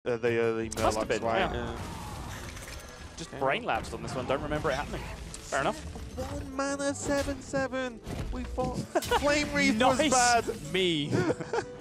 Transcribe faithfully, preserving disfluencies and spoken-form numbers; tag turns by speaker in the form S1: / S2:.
S1: uh, the early
S2: Must have
S1: Murlocs,
S2: been,
S1: right?
S2: yeah.
S1: Yeah.
S2: Just
S1: Yeah.
S2: brain lapsed on this one. Don't remember it happening. Fair enough.
S1: One mana, seven seven. We thought Flame Wreath was
S2: Nice
S1: bad.
S2: me.